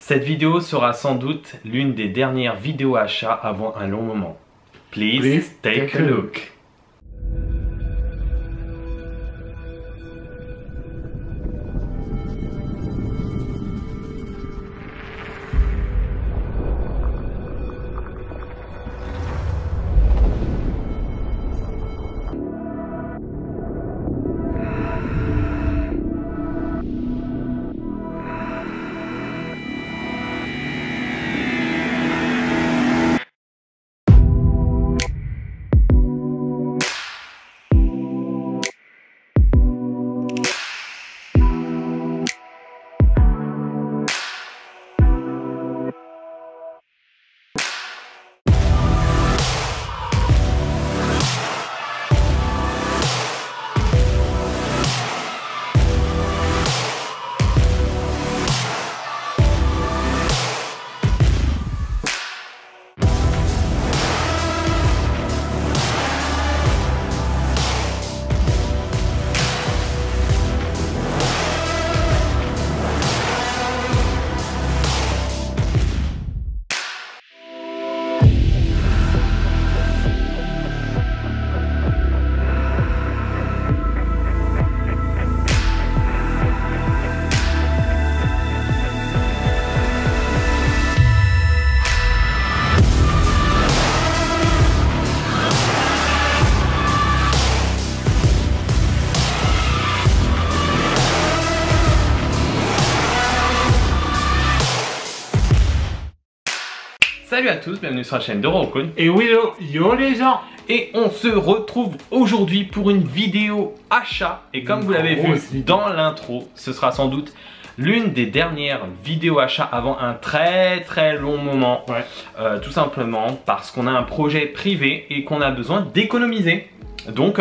Cette vidéo sera sans doute l'une des dernières vidéos achats avant un long moment. Please take a look. Salut à tous, bienvenue sur la chaîne de Rokun. Et Willow, yo les gens. Et on se retrouve aujourd'hui pour une vidéo achat. Et comme vous l'avez vu dans l'intro, ce sera sans doute l'une des dernières vidéos achats avant un très long moment. Tout simplement parce qu'on a un projet privé et qu'on a besoin d'économiser. Donc,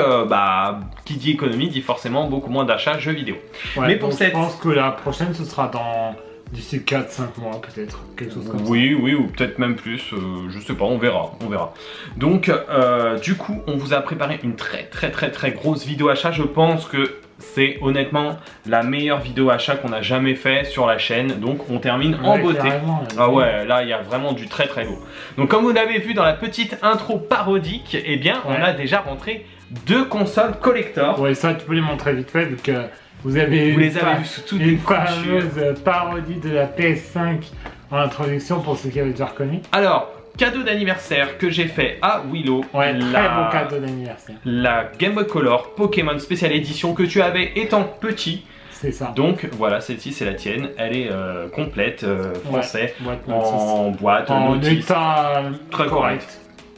qui dit économie dit forcément beaucoup moins d'achats jeux vidéo. Mais pour je pense que la prochaine, ce sera dans d'ici 4-5 mois peut-être, quelque chose comme ça. Oui, ou peut-être même plus, je sais pas, on verra. Donc, du coup, on vous a préparé une très grosse vidéo achat. Je pense que c'est honnêtement la meilleure vidéo achat qu'on a jamais fait sur la chaîne. Donc, on termine en beauté. Ah ouais, là, il y a vraiment du très lourd. Donc, comme vous l'avez vu dans la petite intro parodique, eh bien, on a déjà rentré 2 consoles collector. Ouais, ça, tu peux les montrer vite fait, vu que vous les avez vu sous toutes les fameuse parodie de la PS5 en introduction pour ceux qui avaient déjà reconnu. Alors, cadeau d'anniversaire que j'ai fait à Willow. Ouais, très beau cadeau d'anniversaire. La Game Boy Color Pokémon Spécial Edition que tu avais étant petit. C'est ça. Donc voilà, celle-ci c'est la tienne. Elle est complète, français, en boîte, en état très correct.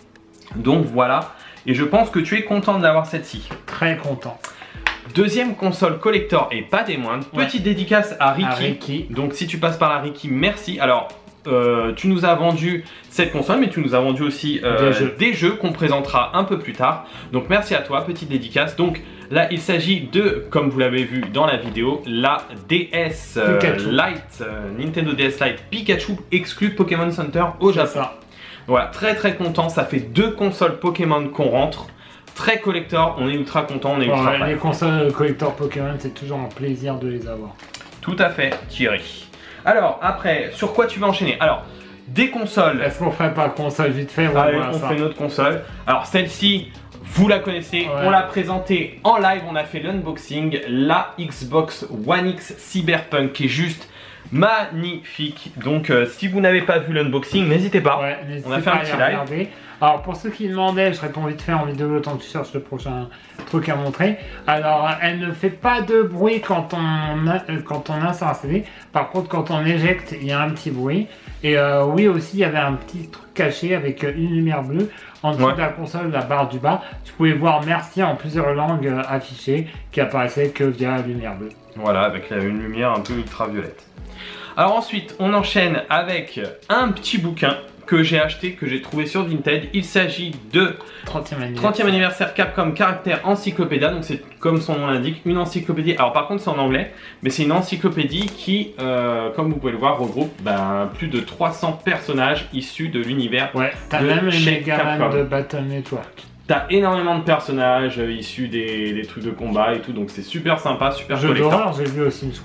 Donc voilà, et je pense que tu es content d'avoir celle-ci. Très content. Deuxième console collector et pas des moindres, petite dédicace à Ricky. Donc si tu passes par la Ricky, merci. Alors tu nous as vendu cette console, mais tu nous as vendu aussi des jeux qu'on présentera un peu plus tard. Donc merci à toi, petite dédicace. Donc là il s'agit de, comme vous l'avez vu dans la vidéo, la DS Lite, Nintendo DS Lite Pikachu exclu Pokémon Center au Japon. Voilà, très content, ça fait 2 consoles Pokémon qu'on rentre. Très collector, on est ultra content, on est ultra fan. Les consoles collector Pokémon, c'est toujours un plaisir de les avoir. Tout à fait, Thierry. Alors, après, sur quoi tu vas enchaîner? Alors, des consoles. Est-ce qu'on ferait pas console vite fait? Allez, on fait notre console. Alors, celle-ci, vous la connaissez, on l'a présentée en live, on a fait l'unboxing. La Xbox One X Cyberpunk qui est juste magnifique. Donc, si vous n'avez pas vu l'unboxing, n'hésitez pas. On a fait un petit live. Alors pour ceux qui demandaient, je réponds vite fait en vidéo le temps que tu cherches le prochain truc à montrer. Alors elle ne fait pas de bruit quand on insère un CD. Par contre quand on éjecte, il y a un petit bruit. Et oui aussi il y avait un petit truc caché avec une lumière bleue en dessous de la console, la barre du bas. Tu pouvais voir merci en plusieurs langues affichées qui apparaissaient que via la lumière bleue. Voilà, avec une lumière un peu ultraviolette. Alors ensuite on enchaîne avec un petit bouquin que j'ai acheté, que j'ai trouvé sur Vinted. Il s'agit de 30e anniversaire Capcom Caractère Encyclopédia. Donc c'est comme son nom l'indique, une encyclopédie. Alors par contre c'est en anglais, mais c'est une encyclopédie qui, comme vous pouvez le voir, regroupe plus de 300 personnages issus de l'univers. Ouais, t'as même les Megaman de Battle Network. T'as énormément de personnages issus des trucs de combat et tout, donc c'est super sympa, super collector. Jeux d'horreur, j'ai vu aussi, je crois.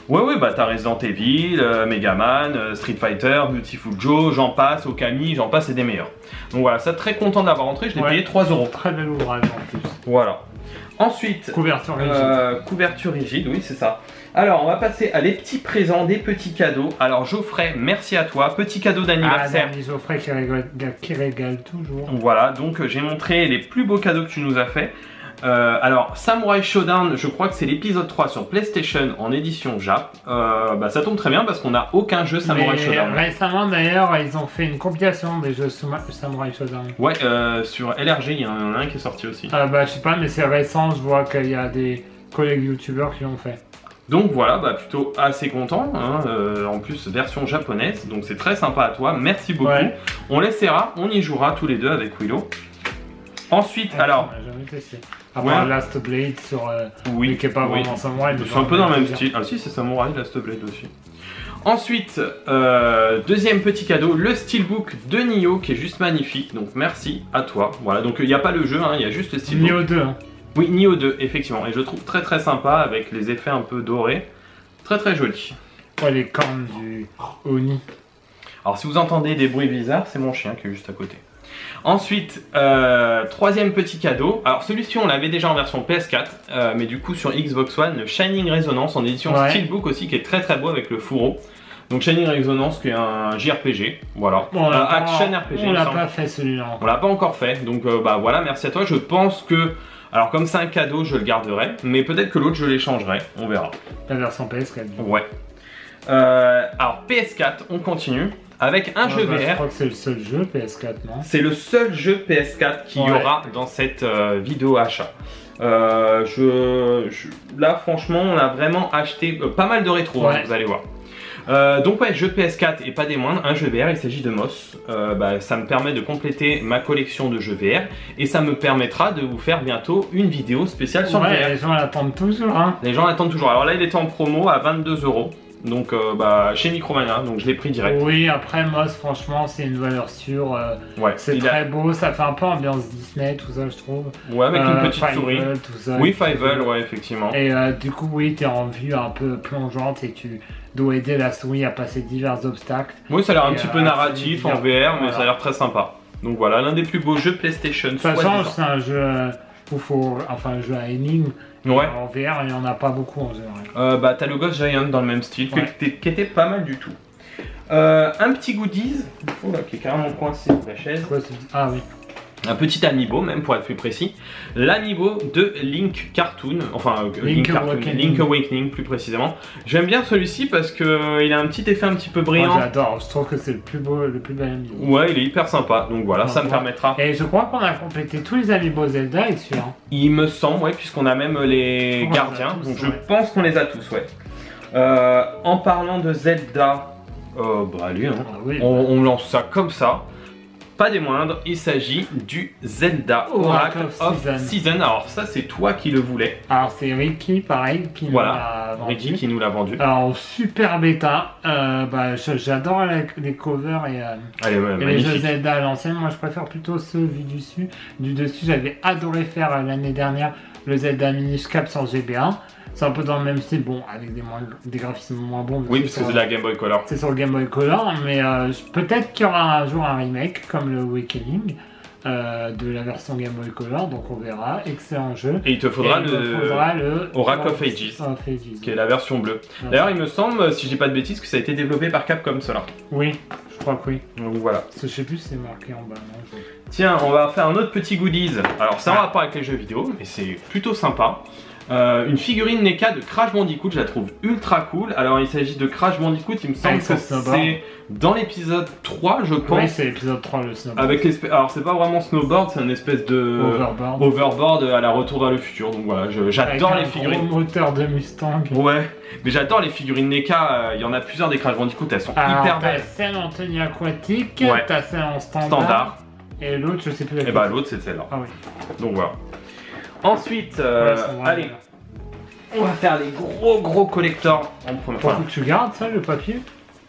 Ouais, bah t'as Resident Evil, Megaman, Street Fighter, Beautiful Joe, j'en passe, Okami, j'en passe et des meilleurs. Donc voilà, ça très content d'avoir rentré, je l'ai payé 3 €. Très bel ouvrage en plus. Voilà. Ensuite, couverture rigide. Couverture rigide, oui c'est ça. Alors on va passer à les petits présents, des petits cadeaux. Alors Geoffrey, merci à toi, petit cadeau d'anniversaire. Ah, Geoffrey qui régale toujours. Voilà, donc j'ai montré les plus beaux cadeaux que tu nous as fait. Alors Samurai Shodown, je crois que c'est l'épisode 3 sur PlayStation en édition Jap. Bah, ça tombe très bien parce qu'on n'a aucun jeu Samurai Shodown. Récemment d'ailleurs, ils ont fait une compilation des jeux Samurai Shodown. Ouais, sur LRG, il y en a un qui est sorti aussi. Bah je sais pas, mais c'est récent, je vois qu'il y a des collègues youtubeurs qui l'ont fait. Donc voilà, bah plutôt assez content, hein, en plus version japonaise, donc c'est très sympa à toi, merci beaucoup. Ouais. On l'essaiera, on y jouera tous les deux avec Willow. Ensuite, alors... On n'a jamais testé. À part Last Blade sur... oui, qui est pas vraiment Samurai. C'est un peu dans le même style. Ah si, c'est Samurai, Last Blade aussi. Ensuite, deuxième petit cadeau, le Steelbook de Nioh qui est juste magnifique, donc merci à toi. Voilà, donc il n'y a pas le jeu, il y a juste le Steelbook. Nioh 2. Hein. Oui, Nioh 2, effectivement, et je le trouve très sympa avec les effets un peu dorés. Très joli. Ouais, les cornes du Oni. Alors si vous entendez des bruits bizarres, c'est mon chien qui est juste à côté. Ensuite, troisième petit cadeau. Alors celui-ci on l'avait déjà en version PS4, mais du coup sur Xbox One, le Shining Resonance en édition Steelbook aussi, qui est très beau avec le fourreau. Donc Shining Resonance qui est un JRPG, voilà, action RPG. On l'a pas fait celui-là. On l'a pas encore fait, donc bah voilà, merci à toi. Je pense que, alors comme c'est un cadeau, je le garderai, mais peut-être que l'autre je l'échangerai, on verra. La version PS4. Ouais. Alors PS4, on continue. Avec un jeu VR. Je crois que c'est le seul jeu PS4, non? C'est le seul jeu PS4 qu'il y aura dans cette vidéo achat. Là, franchement, on a vraiment acheté pas mal de rétro, hein, vous allez voir. Donc ouais, jeu PS4 et pas des moindres, un jeu VR, il s'agit de Moss. Ça me permet de compléter ma collection de jeux VR et ça me permettra de vous faire bientôt une vidéo spéciale sur le VR. Les gens l'attendent toujours, hein. Les gens l'attendent toujours. Alors là, il était en promo à 22 €. Donc chez Micromania, donc je l'ai pris direct. Oui, après Moss, franchement, c'est une valeur sûre. Ouais, c'est très beau, ça fait un peu ambiance Disney, tout ça, je trouve. Ouais, avec une petite souris. Tout ça, oui, Fievel, ouais, effectivement. Et du coup, oui, t'es en vue un peu plongeante et tu dois aider la souris à passer divers obstacles. Oui, ça a l'air un petit peu narratif en VR, mais ça a l'air très sympa. Donc voilà, l'un des plus beaux jeux PlayStation. Ça change, c'est un jeu où faut, enfin, un jeu à énigme. Ouais. En VR, il n'y en a pas beaucoup en général. T'as le Ghost Giant dans le même style, qui était pas mal du tout. Un petit goodies, qui est carrément coincé sur la chaise. Ah oui. Un petit amiibo, même pour être plus précis. L'amiibo de Link Cartoon, enfin Link Awakening plus précisément. J'aime bien celui-ci parce qu'il a un petit effet un petit peu brillant. Moi j'adore, je trouve que c'est le plus bel amiibo. Ouais, il est hyper sympa, donc voilà, ça me permettra. Et je crois qu'on a complété tous les amiibo Zelda avec celui-là. Il me semble, ouais, puisqu'on a même les gardiens, donc je pense qu'on les a tous, ouais. En parlant de Zelda, allez, hein. On lance ça comme ça. Pas des moindres, il s'agit du Zelda Oracle of Season. Alors ça c'est toi qui le voulais. Alors c'est Ricky pareil qui nous l'a vendu. Ricky qui nous l'a vendu. Alors super bêta, j'adore les covers et les jeux Zelda à l'ancienne. Moi je préfère plutôt ceux vus du dessus. J'avais adoré faire l'année dernière le Zelda Minish Cap sur GBA. C'est un peu dans le même style, bon, avec des graphismes moins bons. Oui, parce que c'est la Game Boy Color. C'est sur le Game Boy Color, mais peut-être qu'il y aura un jour un remake, comme le Awakening, de la version Game Boy Color, donc on verra. Excellent jeu. Et il te faudra le Oracle of Ages, qui est la version bleue. D'ailleurs, il me semble, si je dis pas de bêtises, que ça a été développé par Capcom, cela. Oui, je crois que oui. Donc voilà. Je sais plus si c'est marqué en bas. Non, Tiens, on va faire un autre petit goodies. Alors, c'est en rapport avec les jeux vidéo, mais c'est plutôt sympa. Une figurine NECA de Crash Bandicoot, je la trouve ultra cool. Alors il s'agit de Crash Bandicoot, il me semble que c'est dans l'épisode 3 je pense. Oui, c'est l'épisode 3 le snowboard. Alors c'est pas vraiment snowboard, c'est une espèce de overboard à la Retour vers le futur. Donc voilà, j'adore les figurines. Avec un gros moteur de Mustang. Ouais, mais j'adore les figurines NECA, il y en a plusieurs des Crash Bandicoot, elles sont hyper belles. T'as celle en tenue aquatique, t'as celle en standard. Et l'autre je sais plus. Et bah l'autre c'est celle-là. Ah oui. Donc voilà. Ensuite, allez, on va faire les gros collectors en premier. Faut que tu gardes ça, le papier.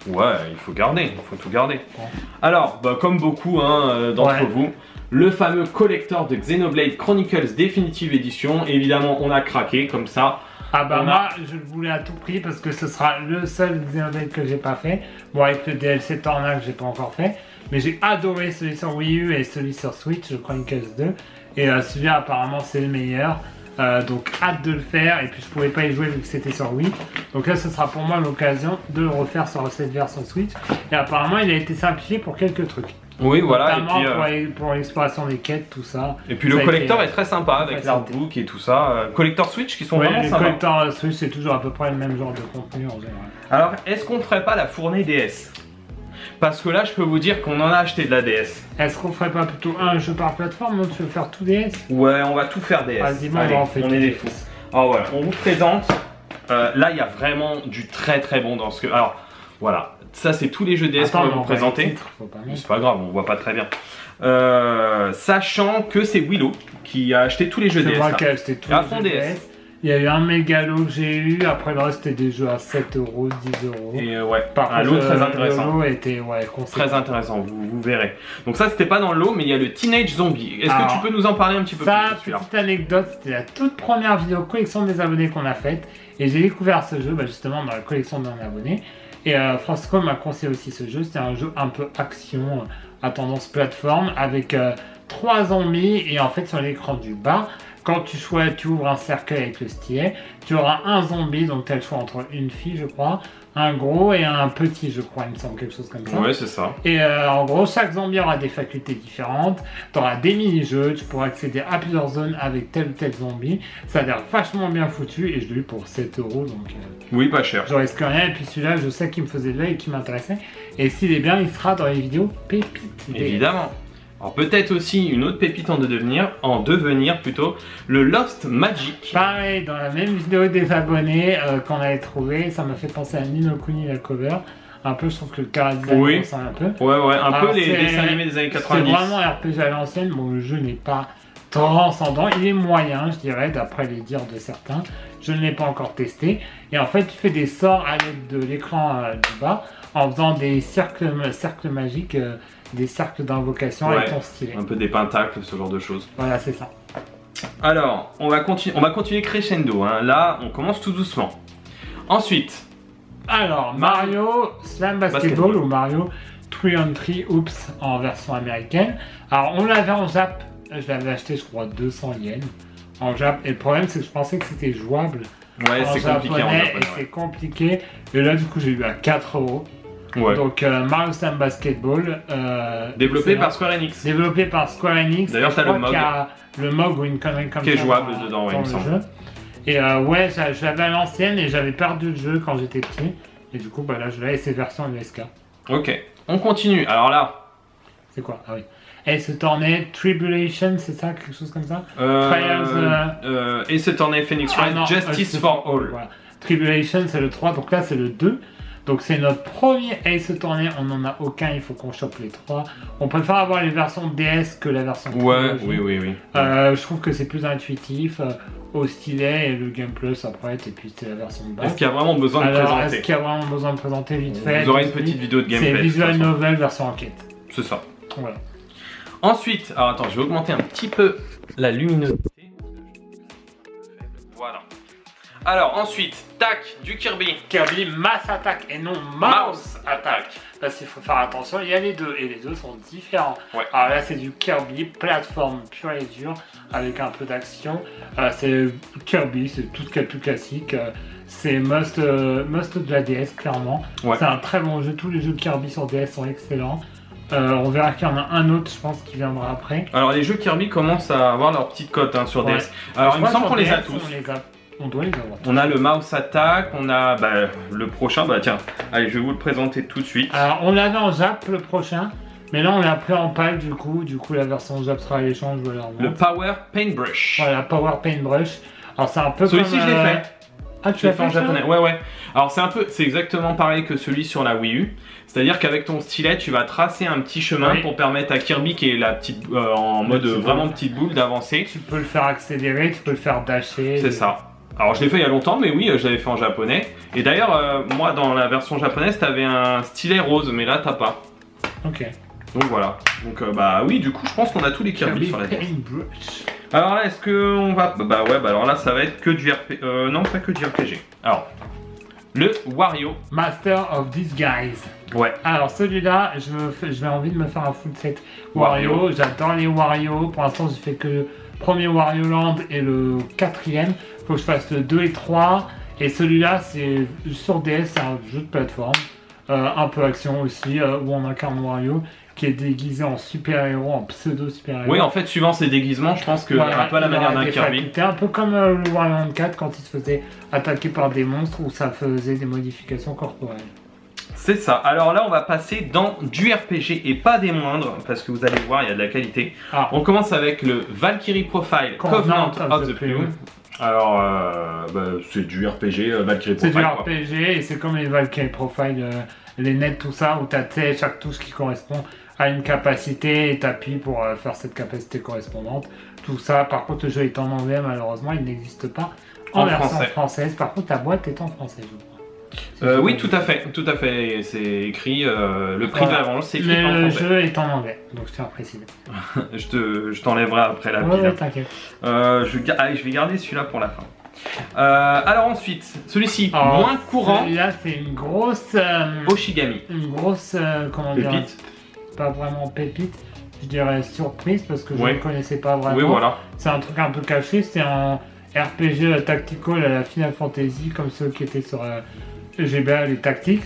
Ouais, il faut garder, il faut tout garder. Ouais. Alors, bah, comme beaucoup hein, d'entre vous, le fameux collector de Xenoblade Chronicles Definitive Edition. Évidemment, on a craqué comme ça. Ah bah moi, je le voulais à tout prix parce que ce sera le seul Xenoblade que j'ai pas fait. Bon, avec le DLC Torna que j'ai pas encore fait. Mais j'ai adoré celui sur Wii U et celui sur Switch, le Chronicles 2. Et celui-là, apparemment, c'est le meilleur. Donc hâte de le faire, et puis je pouvais pas y jouer vu que c'était sur Wii, donc là ce sera pour moi l'occasion de le refaire sur cette version Switch, et apparemment il a été simplifié pour quelques trucs. Oui voilà, notamment et puis, pour l'exploration des quêtes, tout ça. Et puis le collector est très sympa avec l'artbook et tout ça. Collector Switch qui sont vraiment sympas. Le collector Switch c'est toujours à peu près le même genre de contenu en général. Alors est-ce qu'on ferait pas la fournée DS? Parce que là, je peux vous dire qu'on en a acheté de la DS. Est-ce qu'on ferait pas plutôt un jeu par plateforme? Non, tu veux faire tout DS? Ouais, on va tout faire DS. Vas-y, on est des fous. Alors voilà, on vous présente. Là, il y a vraiment du très très bon dans ce que... Alors, voilà. Ça, c'est tous les jeux DS qu'on va vous présenter. C'est pas grave, on voit pas très bien. Sachant que c'est Willow qui a acheté tous les jeux DS. C'est moi qui ai acheté tous les jeux DS. Il y a eu un mégalo que j'ai eu, après le reste c'était des jeux à 7 €, 10 €. Et ouais, un lot très intéressant. Le lot était très intéressant, vous verrez. Donc ça c'était pas dans le lot, mais il y a le Teenage Zombie. Est-ce que tu peux nous en parler un petit peu plus? Petite anecdote, c'était la toute première vidéo collection des abonnés qu'on a faite. Et j'ai découvert ce jeu justement dans la collection d'un abonné. Et Francisco m'a conseillé aussi ce jeu, c'était un jeu un peu action, à tendance plateforme, avec 3 zombies, et en fait sur l'écran du bas, quand tu ouvres un cercueil avec le stylet, tu auras un zombie, donc tu as le choix entre une fille, je crois, un gros et un petit, je crois, il me semble, quelque chose comme ça. Ouais, c'est ça. Et en gros, chaque zombie aura des facultés différentes, tu auras des mini-jeux, tu pourras accéder à plusieurs zones avec tel ou tel zombie. Ça a l'air vachement bien foutu, et je l'ai eu pour 7 €, donc... oui, pas cher. Je risque rien, et puis celui-là, je sais qu'il me faisait de l'œil et qu'il m'intéressait. Et s'il est bien, il sera dans les vidéos pépites. Évidemment. Alors peut-être aussi une autre pépite en devenir plutôt, le Lost Magic. Pareil, dans la même vidéo des abonnés qu'on avait trouvé, ça m'a fait penser à Ni no Kuni la cover. Un peu, je trouve que le chara-design ressemble un peu. Ouais, un peu les dessins animés des années 90. C'est vraiment RPG à l'ancienne, bon le jeu n'est pas transcendant, il est moyen je dirais, d'après les dires de certains. Je ne l'ai pas encore testé. Et en fait, tu fais des sorts à l'aide de l'écran du bas, en faisant des cercles magiques, des cercles d'invocation avec ton stylet. Un peu des pentacles, ce genre de choses. Voilà, c'est ça. Alors, on va continuer crescendo. Hein. Là, on commence tout doucement. Ensuite, alors Mario Slam Basketball ou Mario 3-on-3 Oops en version américaine. Alors, on l'avait en Jap. Je l'avais acheté, je crois, 200 yens en Jap. Et le problème, c'est que je pensais que c'était jouable. Ouais, c'est compliqué en japonais. Et c'est compliqué. Et là, du coup, j'ai eu à 4 €. Ouais. Donc Mario Slam Basketball. Développé par Square Enix. Développé par Square Enix. D'ailleurs, t'as le MOG. Il y a le MOG ou une connerie comme ça. Qui est jouable dedans, il me semble. Et ouais, je l'avais à l'ancienne et j'avais perdu le jeu quand j'étais petit. Et du coup, bah là, je l'ai et c'est version USK. Ok, on continue. Alors là. C'est quoi? Ah oui. Ace Attorney Tribulation, c'est ça? Quelque chose comme ça? Ace Attorney Phoenix Wright, Justice for All. Voilà. Tribulation, c'est le 3, donc là, c'est le 2. Donc c'est notre premier Ace Attorney, on n'en a aucun, il faut qu'on chope les 3. On préfère avoir les versions DS que la version trilogie. Oui. Je trouve que c'est plus intuitif, au stylet et le gameplay après, et puis c'est la version de base. Est-ce qu'il y a vraiment besoin de présenter? Est-ce qu'il y a vraiment besoin de présenter vite fait? Vous aurez une petite vidéo de gameplay. C'est visual novel version enquête. C'est ça. Voilà. Ensuite, alors attends, je vais augmenter un petit peu la luminosité. Voilà. Alors ensuite, tac, du Kirby. Kirby Mass Attack et non Mouse Attack. Parce qu'il faut faire attention, il y a les deux et les deux sont différents. Ouais. Alors là c'est du Kirby, plateforme pure et dure, avec un peu d'action. C'est Kirby, c'est tout ce qu'il y a de plus classique. C'est must de la DS clairement. Ouais. C'est un très bon jeu, tous les jeux Kirby sur DS sont excellents. On verra qu'il y en a un autre, je pense, qui viendra après. Alors les jeux Kirby commencent à avoir leur petite cote hein, sur DS. Alors il me semble qu'on les a tous. On doit les avoir. On a le Mouse Attack, on a le prochain, tiens, allez je vais vous le présenter tout de suite. Alors on l'avait en Jap le prochain, mais là on l'a pris en pack du coup la version Jap sera à l'échange. Le Power Paintbrush. Voilà, Power Paintbrush. Alors c'est un peu celui-ci je l'ai fait. Ah tu l'as fait en japonais? Ouais. Alors c'est exactement pareil que celui sur la Wii U. C'est-à-dire qu'avec ton stylet, tu vas tracer un petit chemin pour permettre à Kirby, qui est la petite, en mode vraiment petite boule, d'avancer. Tu peux le faire accélérer, tu peux le faire dasher. C'est ça. Alors je l'ai fait il y a longtemps, mais oui, je l'avais fait en japonais. Et d'ailleurs, moi dans la version japonaise, t'avais un stylet rose, mais là t'as pas. Ok. Donc voilà. Donc bah oui, du coup je pense qu'on a tous les Kirby sur la DS. Alors là, est-ce que on va... Bah ouais, bah alors là ça va être que du RPG. Non, pas que du RPG. Alors, le Wario. Master of Disguise. Ouais. Alors celui-là, j'ai envie de me faire un full set Wario. J'adore les Wario. Pour l'instant, j'ai fait que le premier Wario Land et le 4e. Faut que je fasse le 2 et 3. Et celui-là, c'est sur DS, c'est un jeu de plateforme. Un peu action aussi, où on incarne Wario qui est déguisé en super-héros, en pseudo-super-héros. Oui, en fait, suivant ses déguisements, je pense que voilà, un peu à la manière d'un Kirby. C'était un peu comme le Wario Land 4 quand il se faisait attaquer par des monstres où ça faisait des modifications corporelles. C'est ça. Alors là, on va passer dans du RPG et pas des moindres, parce que vous allez voir, il y a de la qualité. Ah. On commence avec le Valkyrie Profile Covenant of the Plume. Alors, c'est du RPG, Valkyrie Profile. C'est du RPG et c'est comme les Valkyrie Profile, les nets, tout ça, où tu as chaque touche qui correspond à une capacité et t'appuies pour faire cette capacité correspondante. Tout ça, par contre, le jeu est en anglais, malheureusement, il n'existe pas en version française. Par contre, ta boîte est en français, je crois. Oui, tout à fait, C'est écrit, le prix de la vente, c'est écrit en français. Le jeu est en anglais, donc je tiens à préciser. je t'enlèverai après la pile. Ouais, t'inquiète. Je vais garder celui-là pour la fin. Alors ensuite, celui-ci, moins courant. Celui-là, c'est une grosse... Oshigami. Une grosse, comment dire, pas vraiment pépite, je dirais surprise, parce que je ne connaissais pas vraiment. Oui, voilà. C'est un truc un peu caché, c'est un RPG tactical à la Final Fantasy, comme ceux qui étaient sur GBA, les Tactics.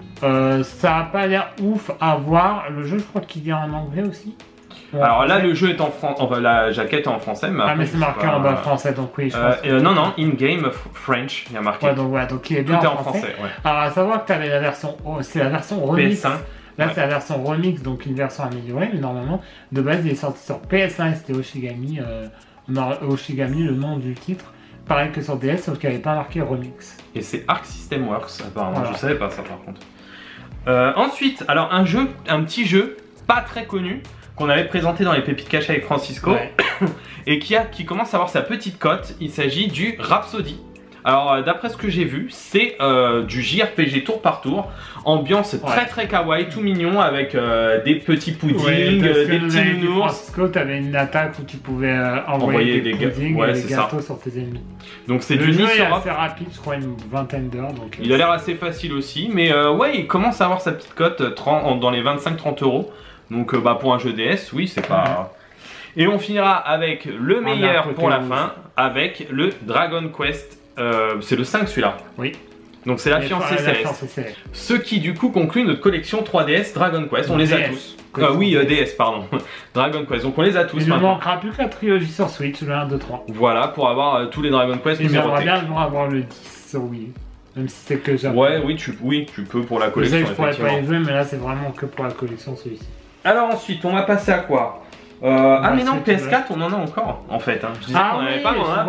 Ça n'a pas l'air ouf à voir. Le jeu, je crois qu'il est en anglais aussi. Alors là, le jeu est en français, enfin la jaquette est en français, mais mais c'est marqué en bas français, donc oui, je pense. Non, in-game French, il y a marqué. Ouais, donc il est bien tout en français. Ouais. Alors à savoir que tu avais la version, c'est la version remix. PS1. Là, c'est la version remix, donc une version améliorée, mais normalement, de base, il est sorti sur PS1 et c'était Oshigami, Oshigami, le nom du titre. Pareil que sur DS, sauf qu'il n'y avait pas marqué remix. Et c'est Arc System Works, apparemment, voilà. Je savais pas ça par contre. Ensuite, alors un petit jeu, pas très connu, qu'on avait présenté dans les pépites cachées avec Francisco, et qui commence à avoir sa petite cote. Il s'agit du Rhapsody. Alors d'après ce que j'ai vu, c'est du JRPG tour par tour, ambiance très kawaii, tout mignon, avec des petits puddings, des petits nounours. Francisco, t'avais une attaque où tu pouvais envoyer des puddings et des gâteaux sur tes ennemis. Donc c'est du Nice Europe. Le jeu est assez rapide, je crois une vingtaine d'heures. Il a l'air assez facile aussi, mais ouais, il commence à avoir sa petite cote dans les 25-30 euros. Donc pour un jeu DS, oui, c'est pas... Et on finira avec le meilleur pour la fin, avec le Dragon Quest. C'est le 5 celui-là. Oui. Donc c'est la fiancée Céleste. Ce qui du coup conclut notre collection 3DS Dragon Quest. On les a tous. Oui, DS, pardon. Dragon Quest. Donc on les a tous. Il ne manquera plus que la trilogie sur Switch, le 1, 2, 3. Voilà, pour avoir tous les Dragon Quest numérotés. J'aimerais bien avoir le 10 sur Wii. Même si c'est que j'aime. Ouais, oui, tu peux pour la collection. Je pourrais pas y jouer, mais là c'est vraiment que pour la collection celui-ci. Alors ensuite, on va passer à quoi mais non, PS4, on en a encore en fait. Je disais qu'on en avait pas, mais on en a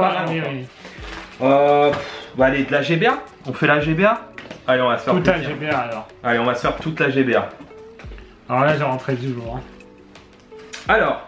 pas. Allez, de la GBA. On fait la GBA. Allez, on va se faire toute la GBA alors. Allez, on va se faire toute la GBA. Alors là, j'ai rentré du lourd. Alors,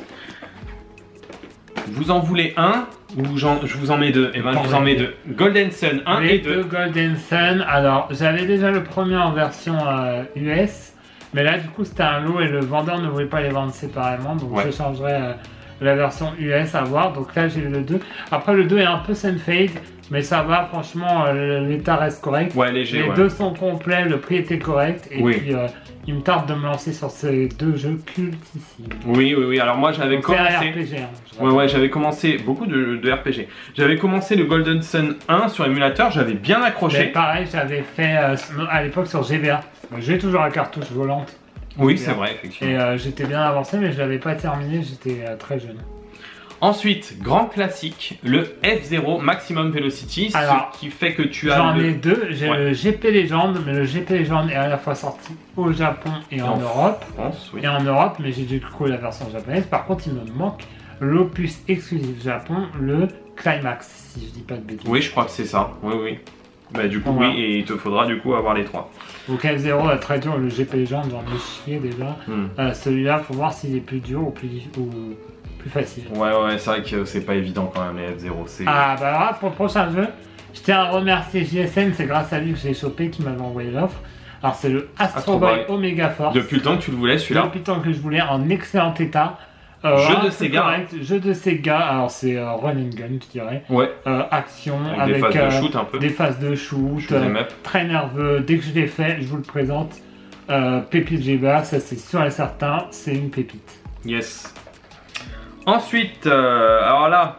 vous en voulez un ou je vous en mets deux? Et ben, je vous en mets deux. Golden Sun 1 et 2. Golden Sun. Alors, j'avais déjà le premier en version US. Mais là, du coup, c'était un lot et le vendeur ne voulait pas les vendre séparément. Donc, je changerai la version US à voir. Donc là, j'ai le 2. Après, le 2 est un peu sun-fade. Mais ça va, franchement, l'état reste correct. Ouais, léger. Les deux sont complets, le prix était correct. Et puis, il me tarde de me lancer sur ces deux jeux cultissimes. Oui. Alors, moi, j'avais commencé. C'est un RPG. Ouais, j'avais commencé beaucoup de RPG. J'avais commencé le Golden Sun 1 sur émulateur. J'avais bien accroché. Mais pareil, j'avais fait à l'époque sur GBA. J'ai toujours la cartouche volante. Oui, c'est vrai, effectivement. Et j'étais bien avancé, mais je l'avais pas terminé, j'étais très jeune. Ensuite, grand classique, le F0 Maximum Velocity, alors, ce qui fait que tu as J'en ai deux, j'ai le GP Legend, mais le GP Legend est à la fois sorti au Japon et en Europe. France, Et en Europe, mais j'ai du coup la version japonaise. Par contre, il me manque l'opus exclusif Japon, le Climax, si je dis pas de bêtises. Oui, je crois que c'est ça, oui. Bah du coup oui, et il te faudra du coup avoir les 3. Donc F0 très dur, le GP Legend j'en ai chié déjà. Celui-là faut voir s'il est plus dur ou plus facile. Ouais c'est vrai que c'est pas évident quand même les F0. Ah bah alors pour le prochain jeu, je tiens à remercier JSN, c'est grâce à lui que j'ai chopé qui m'avait envoyé l'offre. Alors c'est le Astro Boy Omega Force. Depuis le temps que tu le voulais celui-là. Depuis le temps que je voulais, en excellent état. Jeu de Sega. Correct, jeu de Sega, alors c'est run and gun je dirais. Ouais. Action avec des phases de shoot un peu. Des phases de shoot, très nerveux. Dès que je l'ai fait, je vous le présente. Pépite GBA, ça c'est sûr et certain, c'est une pépite. Yes. Ensuite, alors là,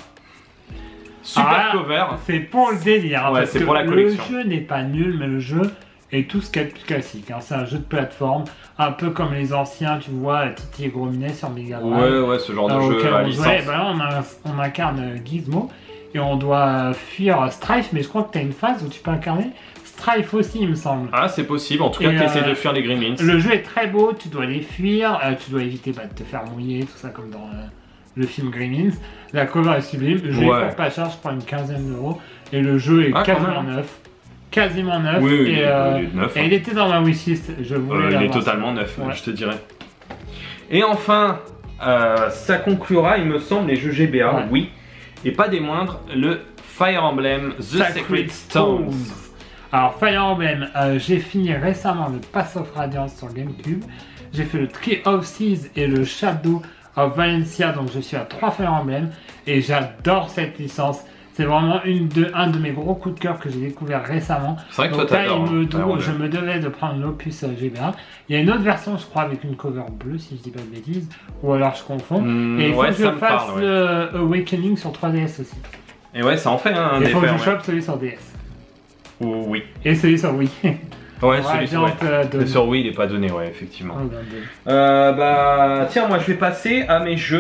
super cover. C'est pour le délire. Ouais, c'est pour la collection. Le jeu n'est pas nul, mais le jeu est tout ce qu'il y a de plus classique. Hein. C'est un jeu de plateforme, un peu comme les anciens, tu vois, Titi et Gros Minet sur Mega Drive. Ouais, ce genre de jeu à licence. Là, on incarne Gizmo et on doit fuir Strife, mais je crois que tu as une phase où tu peux incarner Strife aussi, il me semble. Ah, c'est possible, en tout cas, tu essaies de fuir les Gremlins. Le jeu est très beau, tu dois les fuir, tu dois éviter de te faire mouiller, tout ça comme dans le film Gremlins. La cover est sublime, le jeu est pour pas cher, je crois une quinzaine d'euros, et le jeu est quasiment neuf. Quasiment neuf. Oui, il est neuf. Et il était dans ma wishlist, je voulais il est totalement neuf, je te dirais. Et enfin, ça conclura, il me semble, les jeux GBA, oui. Et pas des moindres, le Fire Emblem The Sacred Stones. Alors Fire Emblem, j'ai fini récemment le Pass of Radiance sur GameCube. J'ai fait le Tree of Seas et le Shadow of Valencia, donc je suis à 3 Fire Emblem. Et j'adore cette licence. C'est vraiment un de mes gros coups de cœur que j'ai découvert récemment. C'est vrai que toi t'adores. Je me devais de prendre l'opus GBA. Il y a une autre version, je crois, avec une cover bleue, si je dis pas de bêtises. Ou alors je confonds. Et il faut que je fasse le Awakening sur 3DS aussi. Et ouais, ça en fait un il faut que je chope celui sur DS. Oui. Et celui sur Wii. Ouais, celui sur Wii, il est pas donné, ouais, effectivement. Bah, tiens, moi je vais passer à mes jeux.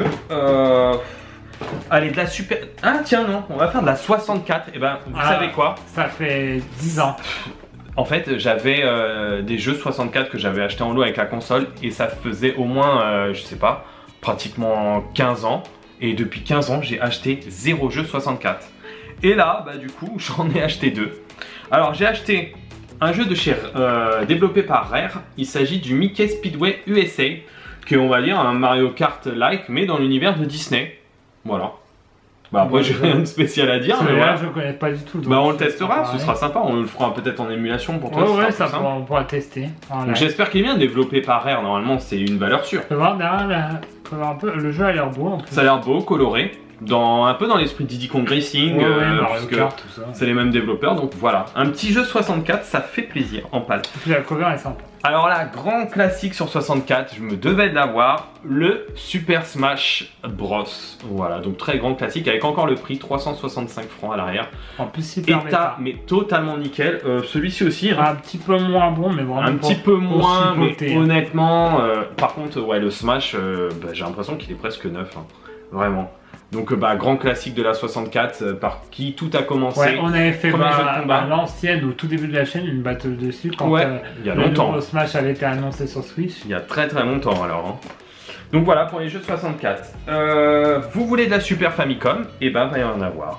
Allez, de la super... Ah tiens, non, on va faire de la 64. Et ben, vous savez quoi? Ça fait 10 ans. En fait, j'avais des jeux 64 que j'avais acheté en lot avec la console. Et ça faisait au moins, je sais pas, pratiquement 15 ans. Et depuis 15 ans, j'ai acheté 0 jeu 64. Et là, bah du coup, j'en ai acheté 2. Alors, j'ai acheté un jeu de chez développé par Rare. Il s'agit du Mickey Speedway USA, qui est, on va dire, un Mario Kart-like, mais dans l'univers de Disney. Voilà. Bah après, j'ai rien de spécial à dire. Mais là, je connais pas du tout. Bah on le testera, ce sera sympa. On le fera peut-être en émulation pour toi. Ouais, ça on pourra tester. J'espère qu'il est bien développé par Rare. Normalement, c'est une valeur sûre. Tu peux voir derrière, le jeu a l'air beau en plus. Ça a l'air beau, coloré. Un peu dans l'esprit Diddy Kong Racing, parce que c'est les mêmes développeurs, donc voilà. Un petit jeu 64, ça fait plaisir en pâle. Et puis la cover est sympa. Alors là, grand classique sur 64, je me devais de l'avoir, le Super Smash Bros. Voilà, donc très grand classique, avec encore le prix, 365 francs à l'arrière. En plus, super méta, mais totalement nickel. Celui-ci aussi. Hein. Un petit peu moins bon, mais vraiment. Un petit peu moins, mais honnêtement, par contre, ouais, le Smash, bah, j'ai l'impression qu'il est presque neuf, hein. Vraiment. Donc bah, grand classique de la 64 par qui tout a commencé. Ouais, on avait fait à l'ancienne au tout début de la chaîne une battle dessus quand il y a longtemps. Le Smash avait été annoncé sur Switch. Il y a très longtemps alors. Hein. Donc voilà pour les jeux 64. Vous voulez de la Super Famicom? Et ben va y en avoir.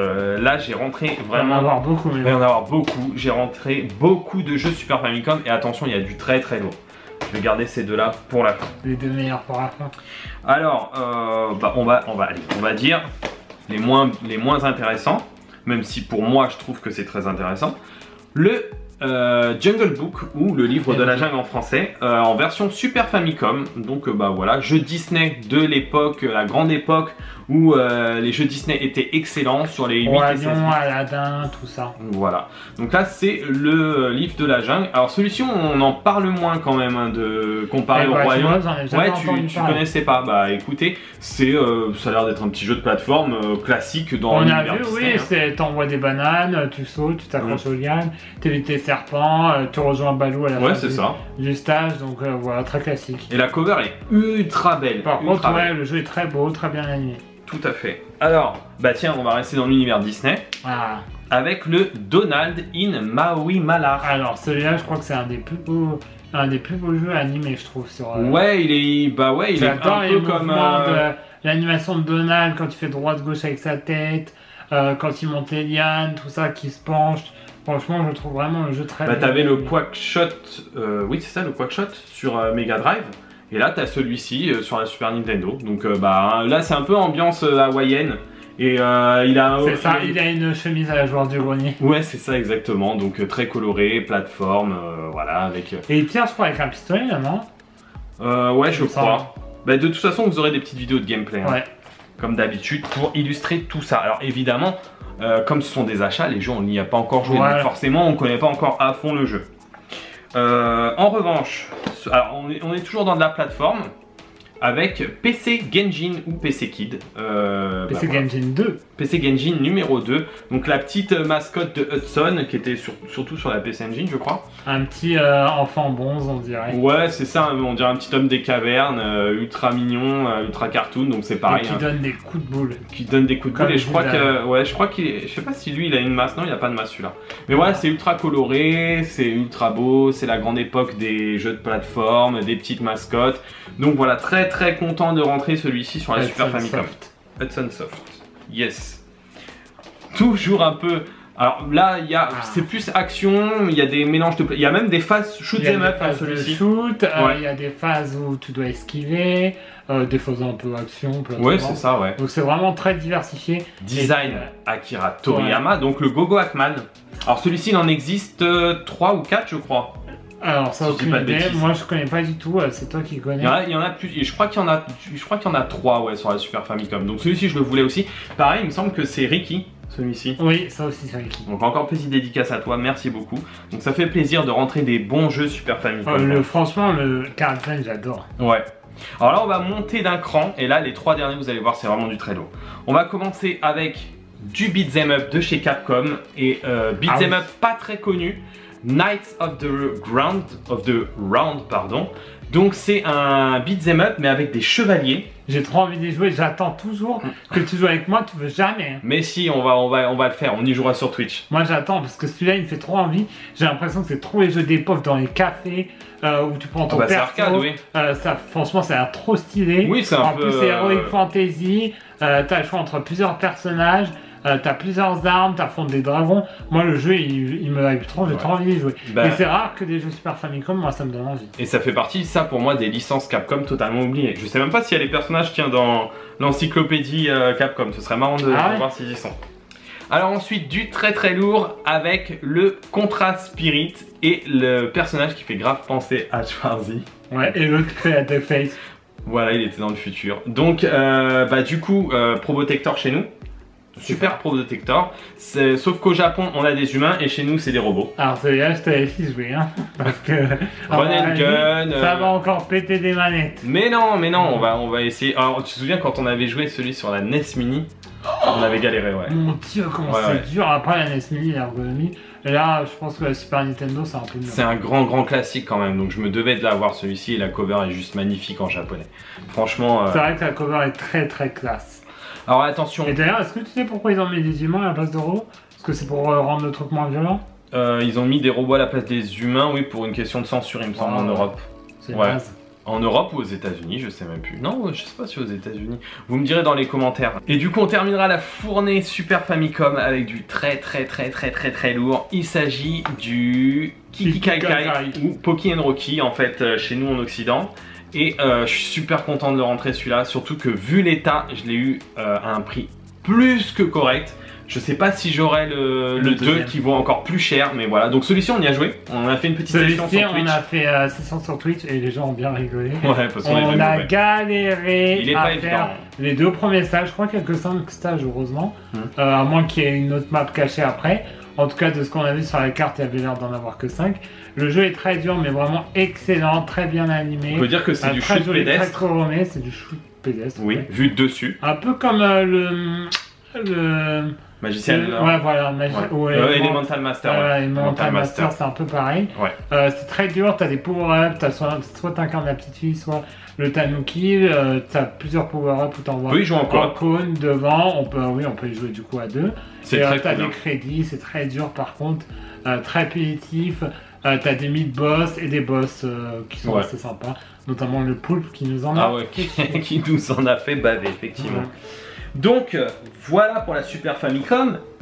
Là j'ai rentré vraiment. Il va y en avoir beaucoup. Il va y en avoir beaucoup. J'ai rentré beaucoup de jeux Super Famicom et attention il y a du très lourd. Je vais garder ces deux là pour la fin. Les deux meilleurs pour la fin. Alors, bah, on va dire les moins intéressants, même si pour moi je trouve que c'est très intéressant. Le Jungle Book ou le livre de la jungle en français, en version Super Famicom. Donc bah voilà, jeu Disney de l'époque, la grande époque où les jeux Disney étaient excellents sur les 8 et 16 bits. Aladdin, tout ça. Voilà. Donc là c'est le livre de la jungle. Alors celui-ci on en parle moins quand même hein, de comparé au Royaume. Ouais, tu connaissais pas. Bah écoutez, c'est ça a l'air d'être un petit jeu de plateforme classique dans l'univers Disney. On a vu, oui, t'envoies des bananes, tu sautes, tu t'accroches aux lianes, t'évites les serpents, tu rejoins Balou à la fin du stage. Donc voilà, très classique. Et la cover est ultra belle. Par contre, ouais, le jeu est très beau, très bien animé. Tout à fait. Alors, bah tiens, on va rester dans l'univers Disney. Avec le Donald in Maui Malar. Alors celui-là, je crois que c'est un des plus beaux jeux animés, je trouve. Ouais, il est un peu comme l'animation de Donald quand il fait droite-gauche avec sa tête, quand il monte les lianes, tout ça, qui se penche. Franchement, je trouve vraiment le jeu très bien. T'avais le Quackshot, oui c'est ça, le Quackshot sur Mega Drive. Et là, t'as celui-ci sur la Super Nintendo. Donc là, c'est un peu ambiance hawaïenne. Et il a... C'est ça, il a une chemise à la joueur du grenier. Ouais, c'est ça exactement. Donc très coloré, plateforme, voilà. Avec... Et il tire, je crois, avec un pistolet là, non? Ouais, je crois. De toute façon, vous aurez des petites vidéos de gameplay. Hein, ouais. Comme d'habitude, pour illustrer tout ça. Alors évidemment, comme ce sont des achats, les jeux, on n'y a pas encore joué. Donc forcément, on ne connaît pas encore à fond le jeu. En revanche, alors on est toujours dans de la plateforme avec PC Genjin ou PC Kid. PC Genjin 2. PC Genjin numéro 2. Donc la petite mascotte de Hudson qui était surtout sur la PC Engine, je crois. Un petit enfant bronze, on dirait. Ouais, c'est ça, on dirait un petit homme des cavernes, ultra mignon, ultra cartoon, donc c'est pareil. Et qui donne des coups de boule. Qui donne des coups de boule, et je crois que, ouais, je sais pas si lui il a une masse, non, il a pas de masse celui-là. Mais voilà, c'est ultra coloré, c'est ultra beau, c'est la grande époque des jeux de plateforme, des petites mascottes. Donc voilà, très très content de rentrer celui-ci sur la Super Famicom. Hudson Soft, yes. Toujours un peu... Alors là, c'est plus action, il y a des mélanges de... Il y a même des phases shoot them up dans celui-ci. Il y a des phases où tu dois esquiver, des phases un peu action. Ouais, c'est ça, ouais. Donc c'est vraiment très diversifié. Design Akira Toriyama, donc le Gogo Hackman. Alors celui-ci, il en existe 3 ou 4, je crois. Alors ça, aucune idée. Moi je connais pas du tout, c'est toi qui connais. Il y en a plus, et je crois qu'il y en a 3 ouais, sur la Super Famicom. Donc celui-ci je le voulais aussi. Pareil, il me semble que c'est Ricky, celui-ci. Oui, ça aussi c'est Ricky. Donc encore petite dédicace à toi, merci beaucoup. Donc ça fait plaisir de rentrer des bons jeux Super Famicom. Franchement, le Caravan, j'adore. Ouais. Alors là on va monter d'un cran, et là les 3 derniers vous allez voir c'est vraiment du très lourd. On va commencer avec du beat'em up de chez Capcom, et beat'em up pas très connu. Knights of the Round, pardon. Donc c'est un beat'em up mais avec des chevaliers. J'ai trop envie d'y jouer, j'attends toujours que tu joues avec moi, tu veux jamais. Mais si, on va le faire, on y jouera sur Twitch. Moi j'attends parce que celui-là il me fait trop envie. J'ai l'impression que c'est trop les jeux d'époque dans les cafés où tu prends ton perso. Arcade, oui. Franchement ça a l'air trop stylé. Oui, c'est un peu... En plus c'est Heroic Fantasy, t'as le choix entre plusieurs personnages. T'as plusieurs armes, t'affrontes des dragons. Moi, le jeu, il me hype trop, j'ai trop envie d'y jouer. Et c'est rare que des jeux Super Famicom, moi, ça me donne envie. Et ça fait partie, ça, pour moi, des licences Capcom totalement oubliées. Je sais même pas s'il y a les personnages qui sont dans l'encyclopédie Capcom. Ce serait marrant de voir s'ils y sont. Alors ensuite, du très très lourd avec le Contra Spirit et le personnage qui fait grave penser à Schwarzy. Ouais, et l'autre qui fait à Duckface. Voilà, il était dans le futur. Donc, du coup, Probotector chez nous. Super Probotector, sauf qu'au Japon on a des humains et chez nous c'est des robots. Alors celui-là je te laisse jouer hein, parce que Run and gun, ça va encore péter des manettes. Mais non, on va essayer. Alors tu te souviens quand on avait joué celui sur la NES Mini, on avait galéré, ouais. Mon dieu comment c'est dur. Après la NES Mini, l'ergonomie. Et là je pense que la Super Nintendo c'est un peu mieux. C'est un grand classique quand même, donc je me devais de l'avoir celui-ci et la cover est juste magnifique en japonais. Franchement... C'est vrai que la cover est très classe. Alors attention. Et d'ailleurs, est-ce que tu sais pourquoi ils ont mis des humains à la place de robots? Est-ce que c'est pour rendre le truc moins violent? Ils ont mis des robots à la place des humains, oui, pour une question de censure, il me semble, en Europe. C'est naze. En Europe ou aux États-Unis, je sais même plus. Non, je sais pas si aux États-Unis. Vous me direz dans les commentaires. Et du coup, on terminera la fournée Super Famicom avec du très lourd. Il s'agit du Kiki Kai Kai ou Poki & Rocky, en fait, chez nous en Occident. Et je suis super content de le rentrer celui-là, surtout que vu l'état, je l'ai eu à un prix plus que correct. Je sais pas si j'aurai le 2 qui vaut encore plus cher, mais voilà. Donc celui-ci on y a joué, on a fait une petite session sur Twitch. On a fait session sur Twitch et les gens ont bien rigolé. Ouais, parce qu'on on a galéré à faire les 2 premiers stages, je crois qu'il y a que 5 stages heureusement, à moins qu'il y ait une autre map cachée après. En tout cas, de ce qu'on a vu sur la carte, il y avait l'air d'en avoir que 5. Le jeu est très dur, mais vraiment excellent, très bien animé. On peut dire que c'est du shoot pédestre. Très coloré, c'est du shoot pédestre. Oui, vu de dessus. Un peu comme le Magicien. Ouais, voilà. Elemental Master. Elemental Master, c'est un peu pareil. Ouais. C'est très dur, t'as des power-ups, soit t'incarnes la petite fille, soit le Tanuki, t'as plusieurs power-ups où t'envoies un cône devant, on peut y jouer du coup à 2. C'est très t'as des crédits, c'est très dur par contre, très punitif, t'as des mid-boss et des boss qui sont assez sympas, notamment le poulpe qui nous en a qui nous en a fait baver, effectivement. Donc voilà pour la Super Famicom.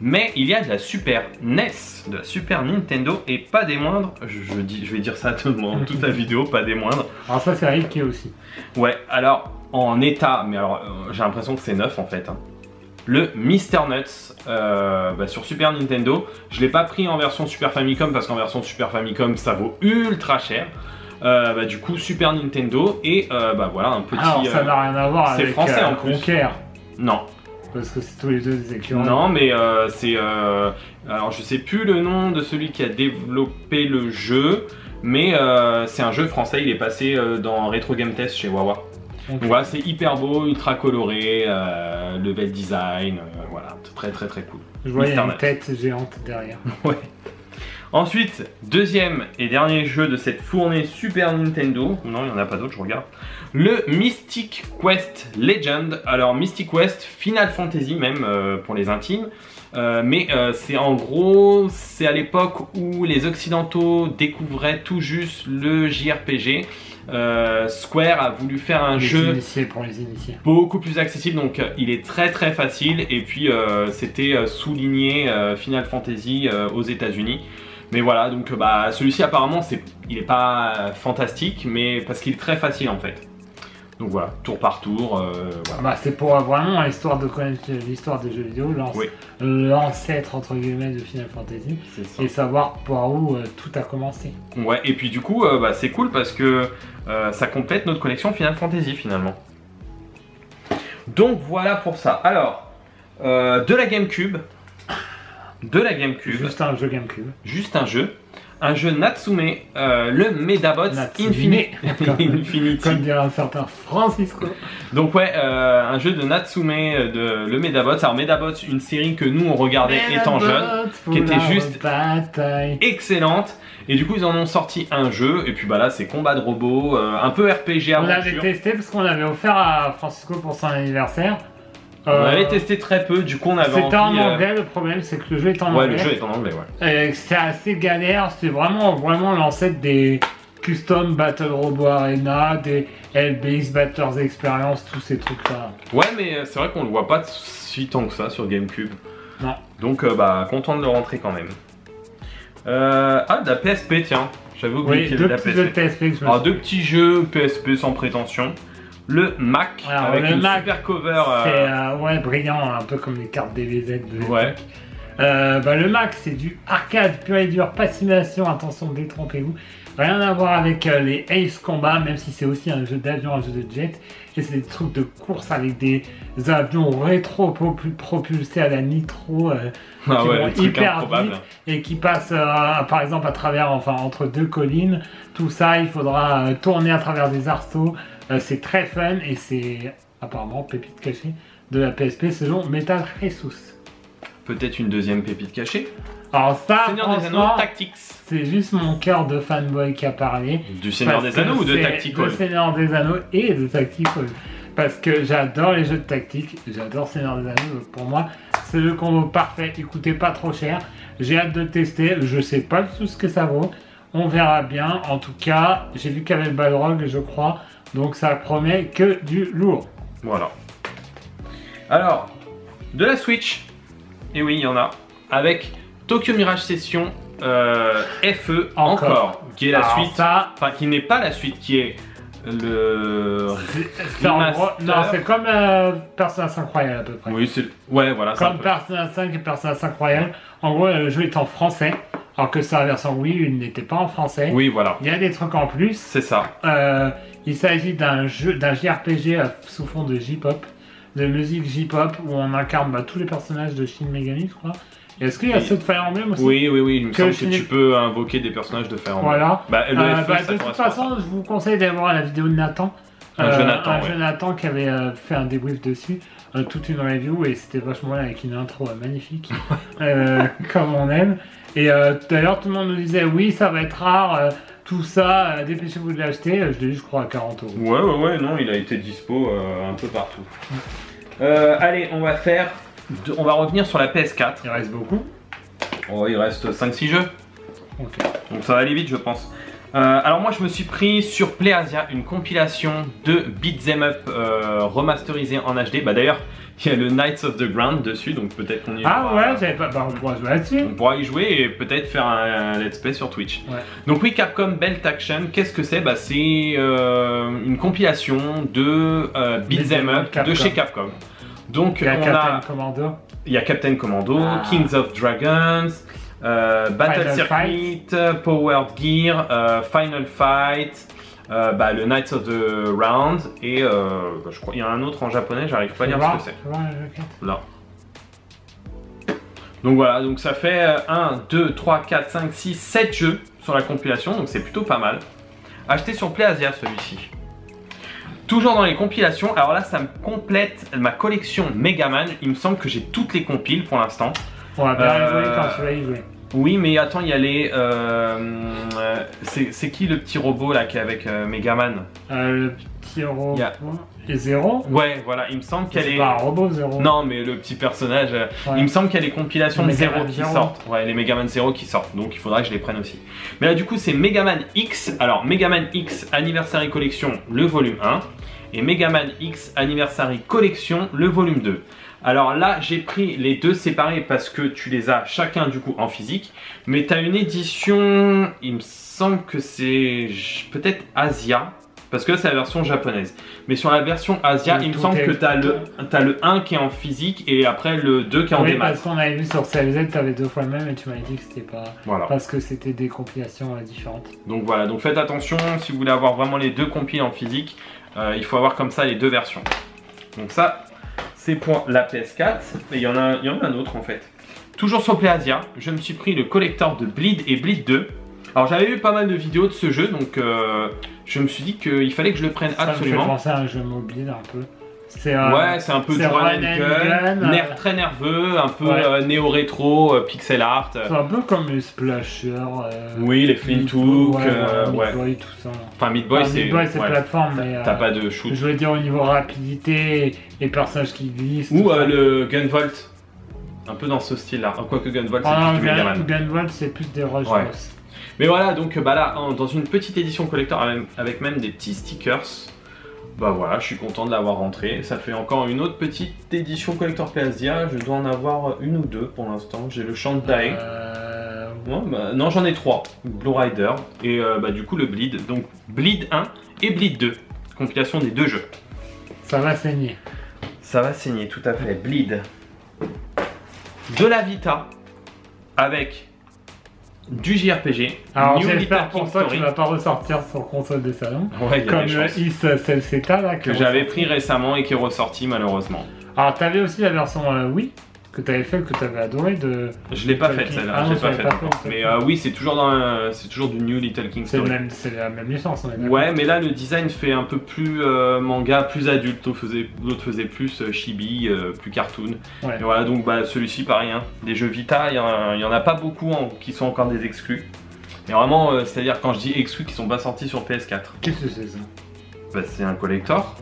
Mais il y a de la Super NES, de la Super Nintendo, et pas des moindres, je vais dire ça dans toute la vidéo, pas des moindres. Alors ça c'est Ricky aussi. Ouais, alors en état, mais alors j'ai l'impression que c'est neuf en fait. Hein. Le Mr Nuts sur Super Nintendo. Je l'ai pas pris en version Super Famicom parce qu'en version Super Famicom ça vaut ultra cher. Du coup Super Nintendo et voilà un petit... Alors ça n'a rien à voir avec français en plus. Conquer. Non. Parce que c'est tous les deux des écureuils. Non mais c'est... alors je sais plus le nom de celui qui a développé le jeu. Mais c'est un jeu français, il est passé dans Retro Game Test chez Wawa. Okay. Donc voilà, c'est hyper beau, ultra coloré, level design, voilà, très cool. Je vois il y a une tête géante derrière. Ouais. Ensuite, deuxième et dernier jeu de cette fournée Super Nintendo, non il n'y en a pas d'autres, je regarde, le Mystic Quest Legend. Alors Mystic Quest, Final Fantasy même pour les intimes, c'est en gros, c'est à l'époque où les occidentaux découvraient tout juste le JRPG. Square a voulu faire un jeu pour les initiés beaucoup plus accessible, donc il est très facile, et puis c'était souligné Final Fantasy aux États-Unis. Mais voilà, donc celui-ci apparemment il est pas fantastique, mais parce qu'il est très facile en fait. Donc voilà, tour par tour. Voilà. C'est pour vraiment l'histoire de connaître l'histoire des jeux vidéo, l'ancêtre entre guillemets de Final Fantasy, et savoir par où tout a commencé. Ouais, et puis du coup, c'est cool parce que ça complète notre collection Final Fantasy finalement. Donc voilà pour ça. Alors, de la GameCube. Juste un jeu GameCube. Juste un jeu. Un jeu Natsume, le Medabots Infinity. Comme dirait un certain Francisco. Donc ouais, un jeu de Natsume, le Medabots. Alors Medabots, une série que nous on regardait étant jeunes, qui était juste excellente. Et du coup ils en ont sorti un jeu, et puis là c'est combat de robots, un peu RPG aventure. On l'avait testé parce qu'on l'avait offert à Francisco pour son anniversaire. On avait testé très peu, du coup on avait envie... C'était en anglais, le problème c'est que le jeu est en anglais. Ouais, le jeu est en anglais, ouais. C'est assez galère, c'est vraiment l'ancêtre des Custom Battle Robo Arena, des LBX Batters Experience, tous ces trucs-là. Ouais, mais c'est vrai qu'on le voit pas si tant que ça sur GameCube. Non. Donc content de le rentrer quand même. De la PSP, tiens. J'avais oublié qu'il y avait de la PSP. Alors deux petits jeux PSP sans prétention. Le Mac, avec une super cover. C'est brillant, un peu comme les cartes DBZ de ouais. Le Mac, c'est du arcade pur et dur, pas de simulation, attention, détrompez-vous. Rien à voir avec les Ace Combat, même si c'est aussi un jeu d'avion, un jeu de jet. Et c'est des trucs de course avec des avions rétro propulsés à la nitro qui vont hyper vite et qui passent par exemple à travers, entre deux collines. Tout ça, il faudra tourner à travers des arceaux. C'est très fun et c'est apparemment pépite cachée de la PSP selon Metal Jesus. Peut-être une deuxième pépite cachée. Alors ça, Seigneur des Anneaux Tactics. C'est juste mon cœur de fanboy qui a parlé. Du Seigneur des Anneaux ou de Tactical? De Seigneur des Anneaux et de Tactical. Parce que j'adore les jeux de tactique, j'adore Seigneur des Anneaux. Donc pour moi, c'est le combo parfait. Il coûtait pas trop cher. J'ai hâte de le tester. Je sais pas du tout ce que ça vaut. On verra bien. En tout cas, j'ai vu qu'il y avait le Balrog, je crois. Donc ça promet que du lourd. Voilà. Alors, de la Switch. Et oui, il y en a. Avec Tokyo Mirage Session FE encore. Qui est la suite. Enfin, qui n'est pas la suite, qui est le non, c'est comme Persona 5 Royal à peu près. Oui, c'est... Ouais, voilà. Comme Persona 5 et Persona 5 Royal. En gros, le jeu est en français. Alors que sa version Wii, il n'était pas en français. Oui, voilà. Il y a des trucs en plus. C'est ça. Il s'agit d'un JRPG sous fond de J-pop, de musique J-pop, où on incarne tous les personnages de Shin Megami, je crois. Est-ce qu'il y a ceux de Fire Emblem aussi? Oui, il me semble que tu peux invoquer des personnages de Fire Emblem. Voilà. De toute façon, je vous conseille d'aller voir la vidéo de Nathan. Jonathan qui avait fait un débrief dessus, toute une review, et c'était vachement bien avec une intro magnifique, comme on aime. Et d'ailleurs, tout le monde nous disait oui, ça va être rare. Tout ça, dépêchez-vous de l'acheter, je l'ai eu je crois à 40 €. Ouais, non, il a été dispo un peu partout. Allez, on va revenir sur la PS4. Il reste beaucoup. Oh, il reste 5-6 jeux. Ok. Donc ça va aller vite, je pense. Alors moi je me suis pris sur PlayAsia une compilation de Beat'em Up remasterisé en HD. Bah d'ailleurs il y a le Knights of the Ground dessus, donc peut-être qu'on y jouera. Ah ouais, j'avais pas... Bah, on pourra jouer là-dessus. On pourra y jouer et peut-être faire un let's play sur Twitch. Ouais. Donc oui, Capcom Belt Action, qu'est-ce que c'est? Bah c'est une compilation de Beat'em Up de chez Capcom. Donc il y a Captain Commando. Il y a Captain Commando, Kings of Dragons, Battle Circuit, Powered Gear, Final Fight, le Knights of the Round et je crois qu'il y a un autre en japonais, j'arrive pas à lire ce que c'est. Là. Donc voilà, donc ça fait 1, 2, 3, 4, 5, 6, 7 jeux sur la compilation, donc c'est plutôt pas mal. Acheté sur PlayAsia celui-ci. Toujours dans les compilations, alors là ça me complète ma collection Megaman, il me semble que j'ai toutes les compiles pour l'instant. On va bien rigoler quand tu vas y jouer. Oui, mais attends, il y a les... c'est qui le petit robot là qui est avec Megaman? Le petit robot... Et Zero? Ouais, voilà, il me semble qu'elle est... C'est pas un robot, Zero. Non, mais le petit personnage... Il me semble qu'il y a les compilations de Zero qui sortent. Ouais, les Megaman Zero qui sortent, donc il faudra que je les prenne aussi. Mais là, du coup, c'est Megaman X. Alors, Megaman X Anniversary Collection, le volume 1. Et Megaman X Anniversary Collection, le volume 2. Alors là, j'ai pris les deux séparés parce que tu les as chacun du coup en physique. Mais tu as une édition, il me semble que c'est peut-être Asia. Parce que c'est la version japonaise. Mais sur la version Asia, il me semble que tu as le 1 qui est en physique et après le 2 qui est en démat. Parce qu'on avait vu sur CLZ, tu avais deux fois le même et tu m'avais dit que c'était pas... Voilà. Parce que c'était des compilations différentes. Donc voilà, donc faites attention si vous voulez avoir vraiment les deux compiles en physique. Il faut avoir comme ça les deux versions. Donc ça, c'est pour la PS4. Et il y en a un autre en fait. Toujours sur PlayAsia, je me suis pris le collector de Bleed et Bleed 2. Alors j'avais vu pas mal de vidéos de ce jeu, donc je me suis dit qu'il fallait que je le prenne absolument. Ça me fait penser à un jeu mobile un peu. Ouais, c'est un peu du run and gun, très nerveux, un peu néo-rétro, pixel art. C'est un peu comme les Splashers. Oui, les Flintook, Meat Boy, tout ça. Enfin, Meat Boy, c'est plateforme, mais t'as pas de shoot. Je veux dire au niveau rapidité, les personnages qui glissent. Ou le Gunvolt, un peu dans ce style-là. Quoique Gunvolt, c'est plus du Megaman. Gunvolt, c'est plus des Rush Boss. Mais voilà, donc là, dans une petite édition collector avec même des petits stickers. Bah voilà, je suis content de l'avoir rentré. Ça fait encore une autre petite édition collector PlayAsia. Je dois en avoir une ou deux pour l'instant. J'ai le Shantae. Non, j'en ai 3. Blue Rider et du coup le Bleed. Donc Bleed 1 et Bleed 2. Compilation des deux jeux. Ça va saigner. Ça va saigner, tout à fait. Bleed. De la Vita avec du JRPG. Alors j'espère pour toi que tu vas pas ressortir sur console de salon. Ouais, comme le Is Celceta là que j'avais pris récemment et qui est ressorti malheureusement. Alors t'avais aussi la version Wii que t'avais fait, que t'avais adoré de... Je l'ai pas faite celle-là, je l'ai pas faite encore. Mais oui, c'est toujours du New Little King Story. C'est la même licence, on est d'accord. Ouais, mais là le design fait un peu plus manga, plus adulte. L'autre faisait plus chibi, plus cartoon. Ouais. Et voilà, donc celui-ci pareil, hein. Des jeux Vita, il y en a pas beaucoup qui sont encore des exclus. Et vraiment, c'est-à-dire quand je dis exclus qui sont pas sortis sur PS4. Qu'est-ce que c'est ça? C'est un collector.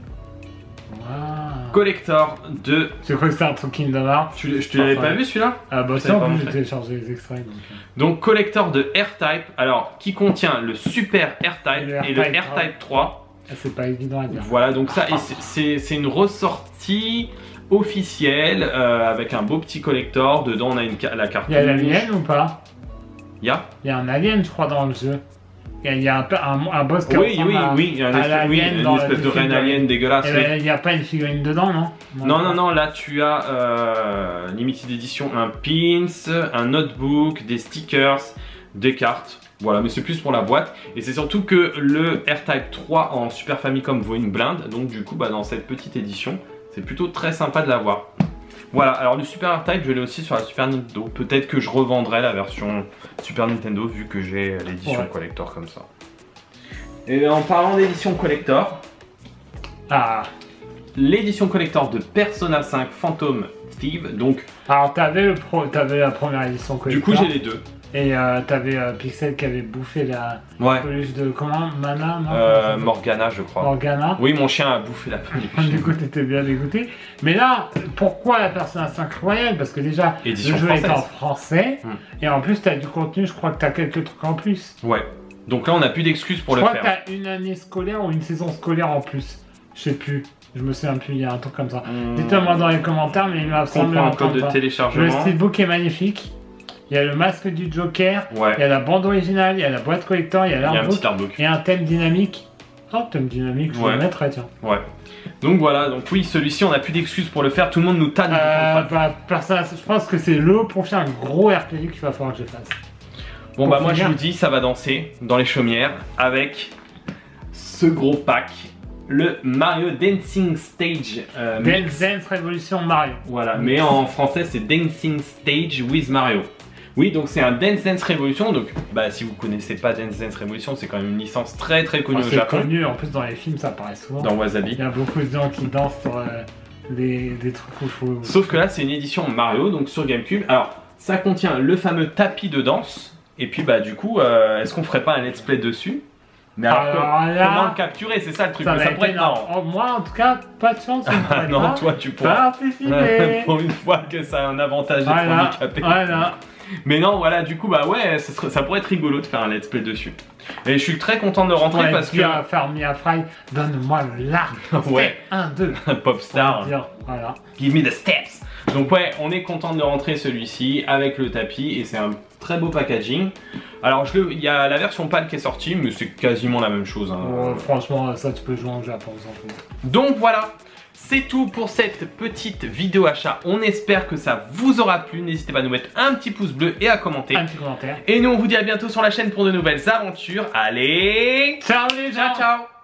Wow. Collector de... Je crois que c'était un truc Kingdom Hearts. Je te l'avais pas vu celui-là? Ah bah c'est en plus j'ai téléchargé les extraits. Donc collector de R-Type, alors qui contient le Super R-Type et le R-Type 3. C'est pas évident à dire. Voilà, donc ça, c'est une ressortie officielle avec un beau petit collector. Dedans on a la carte. Il y a l'alien ou pas? Il y a un alien je crois dans le jeu. Il y a un boss qui oui, il y a une espèce de reine alien dégueulasse. Il n'y a pas une figurine dedans, non? Non, là tu as limited edition, un pins, un notebook, des stickers, des cartes. Voilà, mais c'est plus pour la boîte. Et c'est surtout que le R-Type 3 en Super Famicom vaut une blinde. Donc du coup, dans cette petite édition, c'est plutôt très sympa de l'avoir. Voilà, alors le Super R-Type, je l'ai aussi sur la Super Nintendo. Peut-être que je revendrai la version Super Nintendo vu que j'ai l'édition collector comme ça. Et en parlant d'édition collector, l'édition collector de Persona 5 Phantom Thief. Donc, alors t'avais la première édition collector. Du coup, j'ai les deux. Et t'avais Pixel qui avait bouffé la peluche de comment? Mana non Morgana, je crois. Morgana. Oui, mon chien a bouffé la peluche. Du coup, t'étais bien dégoûté. Mais là, pourquoi la Persona 5 Royal? Parce que déjà, édition le jeu française. est en français. Et en plus, t'as du contenu, je crois que t'as quelques trucs en plus. Ouais. Donc là, on n'a plus d'excuses pour le faire. Je crois que t'as une année scolaire ou une saison scolaire en plus. Je sais plus. Je me souviens plus, il y a un truc comme ça. Dites-moi moi dans les commentaires, mais il m'a semblé un code de téléchargement. Le steelbook est magnifique. Il y a le masque du Joker. Ouais. Il y a la bande originale, il y a la boîte collector, il y a l'artbook. Et un thème dynamique. Oh, thème dynamique, je le mettrai, tiens. Ouais. Donc voilà, donc oui, celui-ci, on n'a plus d'excuses pour le faire. Tout le monde nous tanne. Je pense que c'est le prochain gros RPG qu'il va falloir que je fasse. Bon bah moi je vous dis, ça va danser dans les chaumières avec ce gros pack, le Mario Dancing Stage. Dance Revolution Mario. Voilà, mais en français c'est Dancing Stage with Mario. Oui, donc c'est un Dance Revolution. Donc bah si vous connaissez pas Dance Revolution, c'est quand même une licence très connue au Japon. C'est connu, en plus dans les films ça apparaît souvent. Dans Wasabi. Il y a beaucoup de gens qui dansent sur des trucs où il faut... Sauf que là c'est une édition Mario, donc sur GameCube. Alors ça contient le fameux tapis de danse. Et puis bah du coup, est-ce qu'on ferait pas un let's play dessus? Mais alors comment le capturer? C'est ça le truc, ça pourrait être marrant. Moi en tout cas, pas de chance. Non, toi tu pourras participer. Pour une fois que ça a un avantage d'être handicapé. Voilà. Mais non, voilà, du coup, bah ouais, ça pourrait être rigolo de faire un let's play dessus. Et je suis très content de rentrer parce que... faire Mia Fry, donne-moi le là. Ouais. 1, 2. Popstar. Voilà. Give me the steps. Donc ouais, on est content de rentrer celui-ci avec le tapis et c'est un très beau packaging. Alors il y a la version PAL qui est sortie, mais c'est quasiment la même chose. Hein. Franchement, ça tu peux jouer en Japon. Donc voilà. C'est tout pour cette petite vidéo achat. On espère que ça vous aura plu. N'hésitez pas à nous mettre un petit pouce bleu et à commenter. Un petit commentaire. Et nous, on vous dit à bientôt sur la chaîne pour de nouvelles aventures. Allez, ciao les gens. Ciao.